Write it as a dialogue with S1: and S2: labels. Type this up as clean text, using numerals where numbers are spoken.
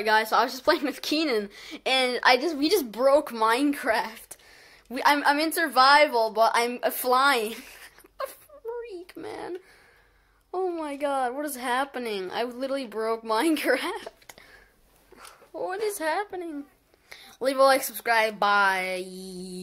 S1: Alright guys, so I was just playing with Keenan, and we just broke Minecraft. I'm in survival, but I'm flying. A freak, man. Oh my god, what is happening? I literally broke Minecraft. What is happening? Leave a like, subscribe, bye.